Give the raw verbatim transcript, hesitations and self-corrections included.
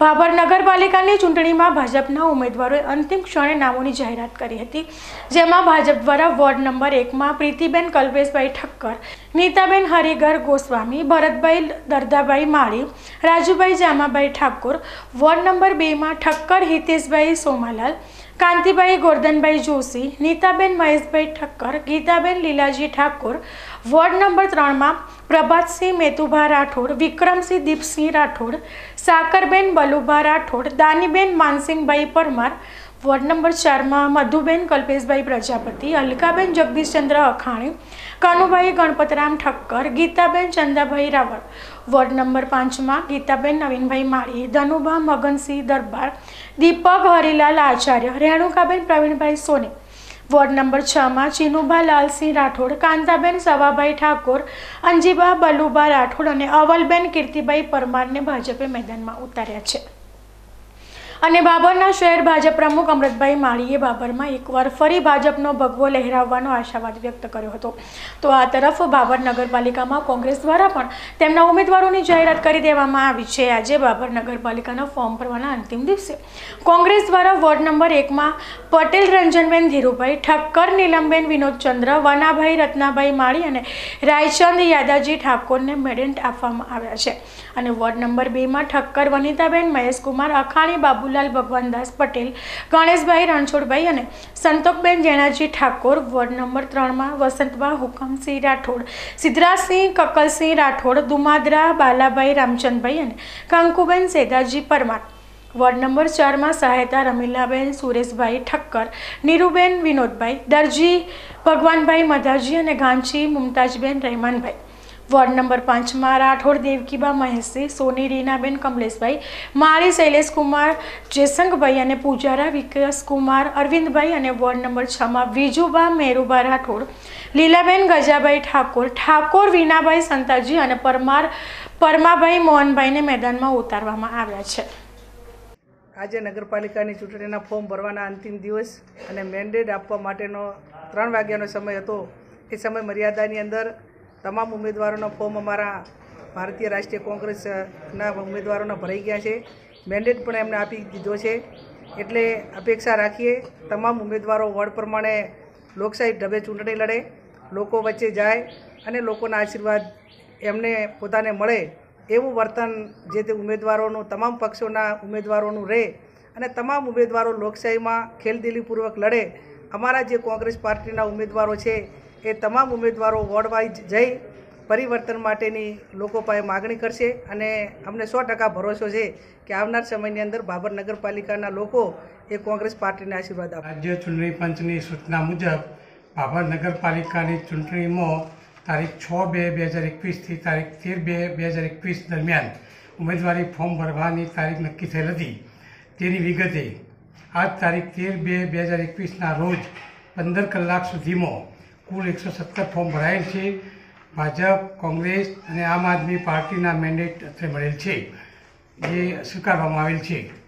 ભાભર નગરપાલિકાની ચૂંટણીમાં ભાજપના ઉમેદવારોએ અંતિમ ક્ષણે નામોની જાહેરાત કરી હતી, જેમાં ભાજપ દ્વારા વોર્ડ નંબર એકમાં પ્રીતિબેન કલ્પેશભાઈ ઠક્કર, નીતાબેન હરિગર ગોસ્વામી, ભરતભાઈ દરદાભાઈ માળી, રાજુભાઈ જામાભાઈ ઠાકોર, વોર્ડ નંબર બેમાં ઠક્કર હિતેશભાઈ સોમાલાલ, કાંતિભાઈ ગોરધનભાઈ જોશી, નીતાબેન મહેશભાઈ ઠક્કર, ગીતાબેન લીલાજી ઠાકોર, વોર્ડ નંબર ત્રણમાં પ્રભાતસિંહ મેતુભા રાઠોડ, વિક્રમસિંહ દીપસિંહ રાઠોડ, સાકરબેન બલુભા રાઠોડ, દાનીબેન માનસિંહભાઈ પરમાર, વોર્ડ નંબર ચારમાં મધુબેન કલ્પેશભાઈ પ્રજાપતિ, અલકાબેન જગદીશચંદ્ર અખાણી, કનુભાઈ ગણપતરામ ઠક્કર, ગીતાબેન ચંદાભાઈ રાવળ, વોર્ડ નંબર પાંચમાં ગીતાબેન નવીનભાઈ માળી, ધનુભા મગનસિંહ દરબાર, દીપક હરિલાલ આચાર્ય, રેણુકાબેન પ્રવીણભાઈ સોની, વોર્ડ નંબર છમાં ચીનુભા લાલસિંહ રાઠોડ, કાંતાબેન સવાભાઈ ઠાકોર, અંજીબા બલુભા રાઠોડ અને અવલબેન કીર્તિભાઈ પરમારને ભાજપે મેદાનમાં ઉતાર્યા છે. અને ભાભરના શહેર ભાજપ પ્રમુખ અમૃતભાઈ માળીએ ભાભરમાં એકવાર ફરી ભાજપનો ભગવો લહેરાવવાનો આશાવાદ વ્યક્ત કર્યો હતો. તો આ તરફ ભાભર નગરપાલિકામાં કોંગ્રેસ દ્વારા પણ તેમના ઉમેદવારોની જાહેરાત કરી દેવામાં આવી છે. આજે ભાભર નગરપાલિકાના ફોર્મ ભરવાના અંતિમ દિવસે કોંગ્રેસ દ્વારા વોર્ડ નંબર એકમાં પટેલ રંજનબેન ધીરુભાઈ ઠક્કર, નીલમબેન વિનોદચંદ્ર, વનાભાઈ રત્નાભાઈ માળી અને રાયચંદ યાદાજી ઠાકોરને મેડેન્ટ આપવામાં આવ્યા છે. અને વોર્ડ નંબર બેમાં ઠક્કર વનિતાબેન મહેશકુમાર અખાણી, બાબુલાલ ભગવાનદાસ પટેલ, ગણેશભાઈ રણછોડભાઈ અને સંતોકબેન જેણાજી ઠાકોર, વોર્ડ નંબર ત્રણમાં વસંતબા હુકમસિંહ રાઠોડ, સિદ્ધરાજસિંહ કકલસિંહ રાઠોડ, દુમાદરા બાલાભાઈ રામચંદભાઈ અને કંકુબેન સેદાજી પરમાર, વોર્ડ નંબર ચારમાં સહાયતા રમીલાબેન સુરેશભાઈ ઠક્કર, નીરુબેન વિનોદભાઈ, દરજી ભગવાનભાઈ મધાજી અને ગાંચી મુમતાજબેન રહેમાનભાઈ, વોર્ડ નંબર પાંચમાં રાઠોડ દેવકીબા મહેશી, સોની રીનાબેન કમલેશભાઈ, માળી શૈલેષકુમાર જયસંગભાઈ અને પૂજારા વિકાસકુમાર અરવિંદભાઈ અને વોર્ડ નંબર છમાં વિજુબા મેરુબા રાઠોડ, લીલાબેન ગજાભાઈ ઠાકોર, ઠાકોર વિનાભાઈ સંતાજી અને પરમાર પરમાભાઈ મોહનભાઈને મેદાનમાં ઉતારવામાં આવ્યા છે. આજે નગરપાલિકાની ચૂંટણીના ફોર્મ ભરવાના અંતિમ દિવસ અને મેન્ડેટ આપવા માટેનો ત્રણ વાગ્યાનો સમય હતો. એ સમય મર્યાદાની અંદર તમામ ઉમેદવારોના ફોર્મ અમારા ભારતીય રાષ્ટ્રીય કોંગ્રેસના ઉમેદવારોના ભરાઈ ગયા છે. મેન્ડેટ પણ એમને આપી દીધો છે. એટલે અપેક્ષા રાખીએ તમામ ઉમેદવારો વોર્ડ પ્રમાણે લોકશાહી ઢબે ચૂંટણી લડે, લોકો વચ્ચે જાય અને લોકોના આશીર્વાદ એમને પોતાને મળે એવું વર્તન જે તે ઉમેદવારોનું તમામ પક્ષોના ઉમેદવારોનું રહે અને તમામ ઉમેદવારો લોકશાહીમાં ખેલદિલીપૂર્વક લડે. અમારા જે કોંગ્રેસ પાર્ટીના ઉમેદવારો છે એ તમામ ઉમેદવારો વોર્ડ વાઇઝ જઈ પરિવર્તન માટેની લોકો પાસે માગણી કરશે અને અમને સો ટકા ભરોસો છે કે આવનાર સમયની અંદર ભાભર નગરપાલિકાના લોકો એ કોંગ્રેસ પાર્ટીને આશીર્વાદ આપે. રાજ્ય ચૂંટણી પંચની સૂચના મુજબ ભાભર નગરપાલિકાની ચૂંટણીમાં તારીખ છ બે બે હજાર એકવીસથી તારીખ તેર બે બે હજાર એકવીસ દરમિયાન ઉમેદવારી ફોર્મ ભરવાની તારીખ નક્કી થયેલ હતી. તેની વિગતે આજ તારીખ તેર બે બે હજાર એકવીસના રોજ પંદર કલાક સુધીમાં કુલ એકસો સત્તર ફોર્મ ભરાયેલ છે. ભાજપ, કોંગ્રેસ અને આમ આદમી પાર્ટીના મેન્ડેટ અત્રે મળેલ છે, જે સ્વીકારવામાં આવેલ છે.